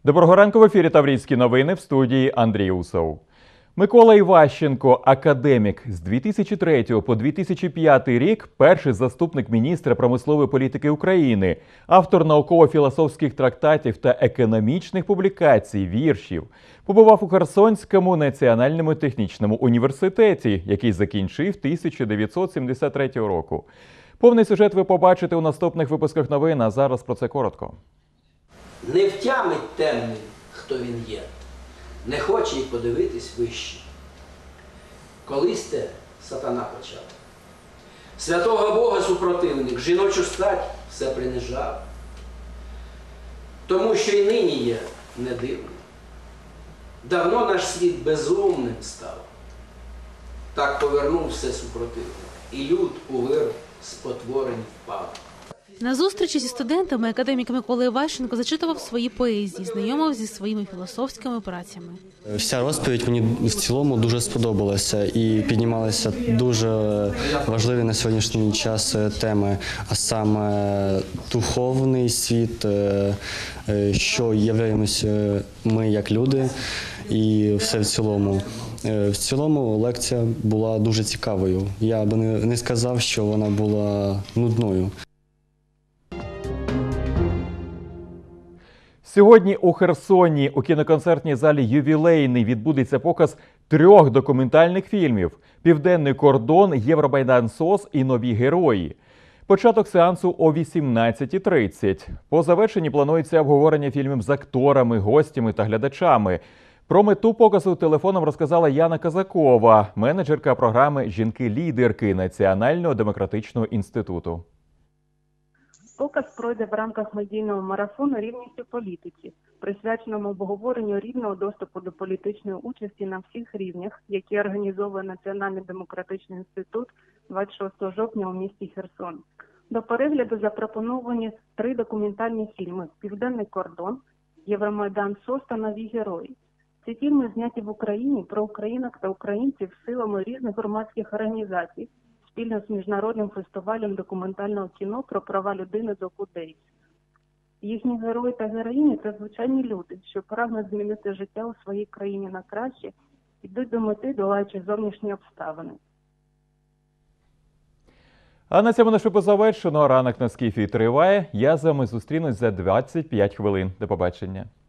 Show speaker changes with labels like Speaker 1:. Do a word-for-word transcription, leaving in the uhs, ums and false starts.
Speaker 1: Доброго ранку, в ефірі Таврійські новини, в студії Андрій Усов. Микола Іващенко – академік. З дві тисячі третього по дві тисячі п'ятий рік – перший заступник міністра промислової політики України, автор науково-філософських трактатів та економічних публікацій, віршів. Побував у Херсонському національному технічному університеті, який закінчив тисяча дев'ятсот сімдесят третього року. Повний сюжет ви побачите у наступних випусках новин, а зараз про це коротко.
Speaker 2: Не втямить темний, хто він є, не хоче й подивитись вище. Колись те сатана почав. Святого Бога супротивник, жіночу стать все принижав. Тому що й нині є не дивно. Давно наш світ безумним став. Так повернув все супротивник, і люд у вир спотворень впав.
Speaker 3: На зустрічі зі студентами академік Микола Іващенко зачитував свої поезії, знайомив зі своїми філософськими працями.
Speaker 4: Вся розповідь мені в цілому дуже сподобалася і піднімалися дуже важливі на сьогоднішній час теми, а саме духовний світ, що являємося ми як люди і все в цілому. В цілому лекція була дуже цікавою. Я би не сказав, що вона була нудною.
Speaker 1: Сьогодні у Херсоні у кіноконцертній залі «Ювілейний» відбудеться показ трьох документальних фільмів «Південний кордон», «Євромайдан СОС» і «Нові герої». Початок сеансу о вісімнадцятій тридцять. По завершенні планується обговорення фільмів з акторами, гостями та глядачами. Про мету показу телефоном розказала Яна Казакова, менеджерка програми «Жінки-лідерки» Національного демократичного інституту.
Speaker 5: Показ пройде в рамках медійного марафону «Рівність у політиці», присвяченому обговоренню рівного доступу до політичної участі на всіх рівнях, які організовує Національний демократичний інститут двадцять шостого жовтня у місті Херсон. До перегляду запропоновані три документальні фільми «Південний кордон», «Євромайдан СОС» та «Нові герої». Ці фільми зняті в Україні про українок та українців силами різних громадських організацій, спільно з міжнародним фестивалем документального кіно про права людини «Доку Дейс». Їхні герої та героїні – це звичайні люди, що прагнуть змінити життя у своїй країні на краще, йдуть до мети, долаючи зовнішні обставини.
Speaker 1: А на цьому наш випуск завершено. Ранок на Скіфії триває. Я з вами зустрінусь за двадцять п'ять хвилин. До побачення.